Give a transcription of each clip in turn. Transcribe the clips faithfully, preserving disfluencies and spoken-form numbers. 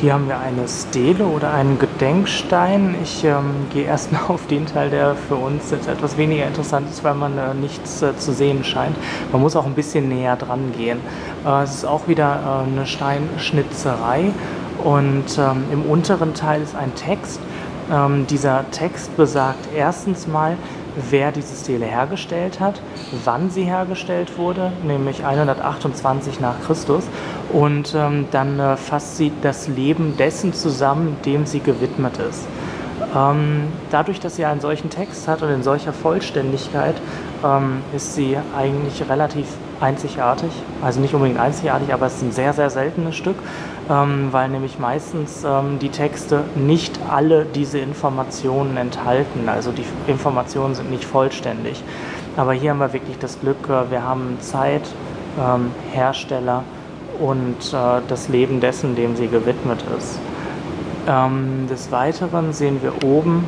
Hier haben wir eine Stele oder einen Gedenkstein. Ich ähm, gehe erstmal auf den Teil, der für uns jetzt etwas weniger interessant ist, weil man äh, nichts äh, zu sehen scheint. Man muss auch ein bisschen näher dran gehen. Äh, es ist auch wieder äh, eine Steinschnitzerei und ähm, im unteren Teil ist ein Text. Ähm, dieser Text besagt erstens mal, wer diese Stele hergestellt hat, wann sie hergestellt wurde, nämlich hundertachtundzwanzig nach Christus. Und ähm, dann äh, fasst sie das Leben dessen zusammen, dem sie gewidmet ist. Ähm, dadurch, dass sie einen solchen Text hat und in solcher Vollständigkeit, ähm, ist sie eigentlich relativ einzigartig. Also nicht unbedingt einzigartig, aber es ist ein sehr, sehr seltenes Stück, ähm, weil nämlich meistens ähm, die Texte nicht alle diese Informationen enthalten. Also die Informationen sind nicht vollständig. Aber hier haben wir wirklich das Glück, äh, wir haben Zeit, ähm, Hersteller und äh, das Leben dessen, dem sie gewidmet ist. Ähm, des Weiteren sehen wir oben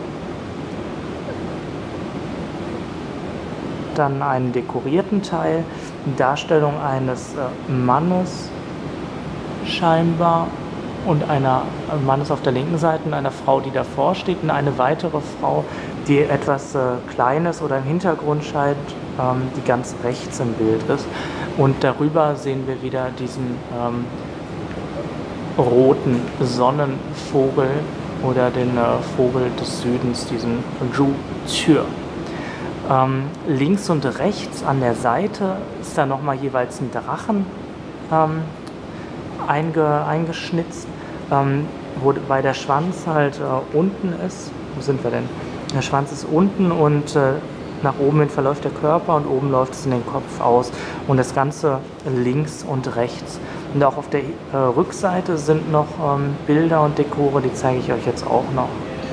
dann einen dekorierten Teil, die Darstellung eines äh, Mannes scheinbar und einer äh, Mannes auf der linken Seite und einer Frau, die davor steht, und eine weitere Frau, die etwas äh, Kleines oder im Hintergrund scheint, ähm, die ganz rechts im Bild ist. Und darüber sehen wir wieder diesen ähm, roten Sonnenvogel oder den äh, Vogel des Südens, diesen Zhu Tue. Ähm, links und rechts an der Seite ist da nochmal jeweils ein Drachen ähm, einge, eingeschnitzt, ähm, wobei der Schwanz halt äh, unten ist. Wo sind wir denn? Der Schwanz ist unten und äh, nach oben hin verläuft der Körper und oben läuft es in den Kopf aus. Und das Ganze links und rechts. Und auch auf der äh, Rückseite sind noch ähm, Bilder und Dekore, die zeige ich euch jetzt auch noch.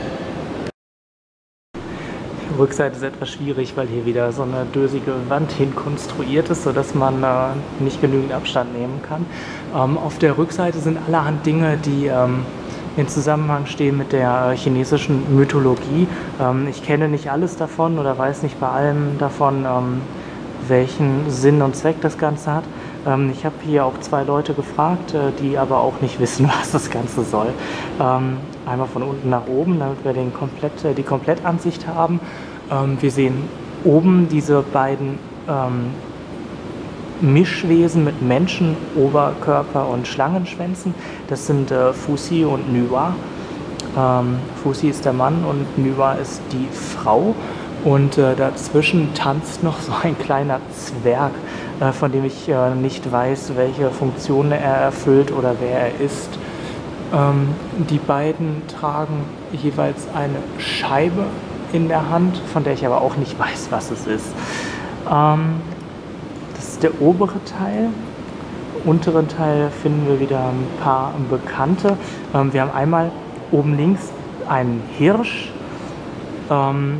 Die Rückseite ist etwas schwierig, weil hier wieder so eine dösige Wand hin konstruiert ist, sodass man äh, nicht genügend Abstand nehmen kann. Ähm, auf der Rückseite sind allerhand Dinge, die ähm, in Zusammenhang stehen mit der äh, chinesischen Mythologie. Ähm, ich kenne nicht alles davon oder weiß nicht bei allem davon, ähm, welchen Sinn und Zweck das Ganze hat. Ähm, ich habe hier auch zwei Leute gefragt, äh, die aber auch nicht wissen, was das Ganze soll. Ähm, einmal von unten nach oben, damit wir den komplett, äh, die Komplettansicht haben. Ähm, wir sehen oben diese beiden ähm, Mischwesen mit Menschen, Oberkörper und Schlangenschwänzen. Das sind äh, Fuxi und Nuwa. Ähm, Fuxi ist der Mann und Nuwa ist die Frau. Und äh, dazwischen tanzt noch so ein kleiner Zwerg, äh, von dem ich äh, nicht weiß, welche Funktion er erfüllt oder wer er ist. Ähm, die beiden tragen jeweils eine Scheibe in der Hand, von der ich aber auch nicht weiß, was es ist. Ähm, das ist der obere Teil. Im unteren Teil finden wir wieder ein paar Bekannte. Ähm, wir haben einmal oben links einen Hirsch. Ähm,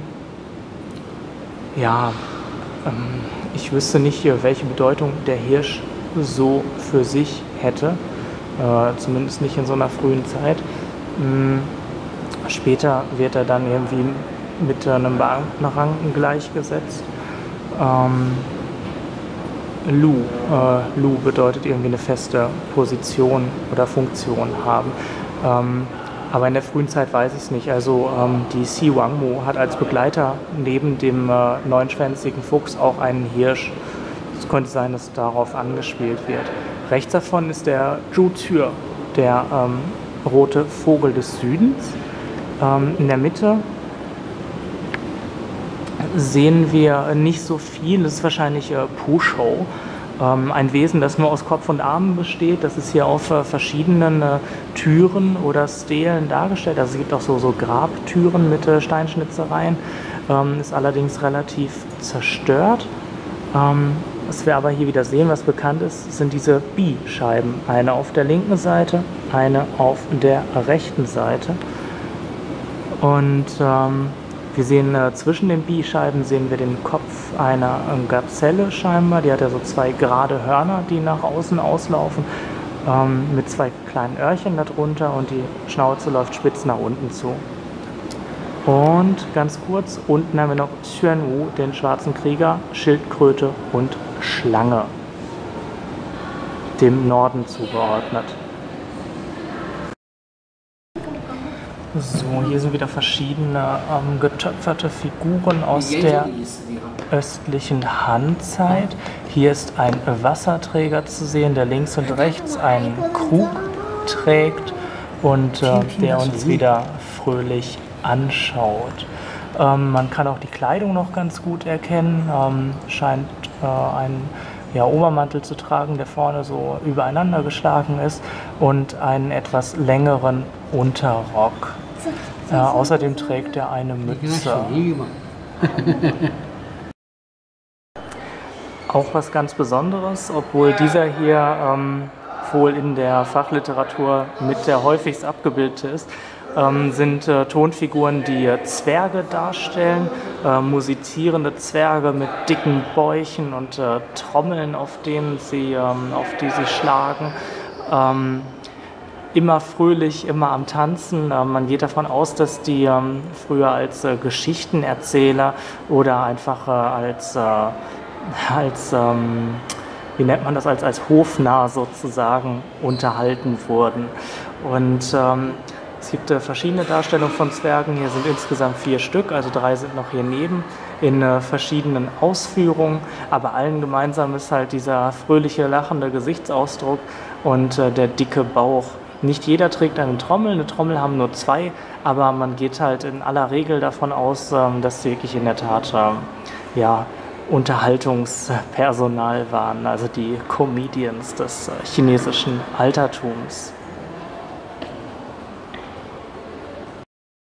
Ja, ähm, ich wüsste nicht, welche Bedeutung der Hirsch so für sich hätte, äh, zumindest nicht in so einer frühen Zeit. Ähm, später wird er dann irgendwie mit einem Beamtenrang gleichgesetzt. Ähm, Lu, äh, Lu bedeutet irgendwie eine feste Position oder Funktion haben. Ähm, Aber in der frühen Zeit weiß ich es nicht. Also ähm, die Si Wangmu hat als Begleiter neben dem äh, neunschwänzigen Fuchs auch einen Hirsch. Es könnte sein, dass darauf angespielt wird. Rechts davon ist der Zhu Tue, der ähm, rote Vogel des Südens. Ähm, in der Mitte sehen wir nicht so viel. Das ist wahrscheinlich äh, Pu Shou. Ähm, ein Wesen, das nur aus Kopf und Armen besteht. Das ist hier auf äh, verschiedenen äh, Türen oder Stelen dargestellt. Also es gibt auch so, so Grabtüren mit äh, Steinschnitzereien. Ähm, ist allerdings relativ zerstört. Ähm, was wir aber hier wieder sehen, was bekannt ist, sind diese Bi-Scheiben. Eine auf der linken Seite, eine auf der rechten Seite. Und ähm, wir sehen äh, zwischen den Bi-Scheiben sehen wir den Kopf einer äh, Gazelle scheinbar. Die hat ja so zwei gerade Hörner, die nach außen auslaufen, ähm, mit zwei kleinen Öhrchen darunter, und die Schnauze läuft spitz nach unten zu. Und ganz kurz, unten haben wir noch Xuan Wu, den schwarzen Krieger, Schildkröte und Schlange, dem Norden zugeordnet. So, hier sind wieder verschiedene ähm, getöpferte Figuren aus der östlichen Han-Zeit. Hier ist ein Wasserträger zu sehen, der links und rechts einen Krug trägt und äh, der uns wieder fröhlich anschaut. Ähm, man kann auch die Kleidung noch ganz gut erkennen, ähm, scheint äh, ein ja, Obermantel zu tragen, der vorne so übereinander geschlagen ist und einen etwas längeren Unterrock. Äh, außerdem trägt er eine Mütze. Auch was ganz Besonderes, obwohl dieser hier ähm, wohl in der Fachliteratur mit der häufigst abgebildete ist, ähm, sind äh, Tonfiguren, die äh, Zwerge darstellen, äh, musizierende Zwerge mit dicken Bäuchen und äh, Trommeln, auf denen sie, ähm, auf die sie schlagen. Ähm, immer fröhlich, immer am Tanzen. Äh, man geht davon aus, dass die ähm, früher als äh, Geschichtenerzähler oder einfach äh, als, äh, als ähm, wie nennt man das, als, als Hofnarr sozusagen unterhalten wurden. Und ähm, es gibt äh, verschiedene Darstellungen von Zwergen. Hier sind insgesamt vier Stück, also drei sind noch hier neben, in äh, verschiedenen Ausführungen. Aber allen gemeinsam ist halt dieser fröhliche, lachende Gesichtsausdruck und äh, der dicke Bauch. Nicht jeder trägt eine Trommel, eine Trommel haben nur zwei, aber man geht halt in aller Regel davon aus, ähm, dass sie wirklich in der Tat ähm, ja, Unterhaltungspersonal waren, also die Comedians des äh, chinesischen Altertums.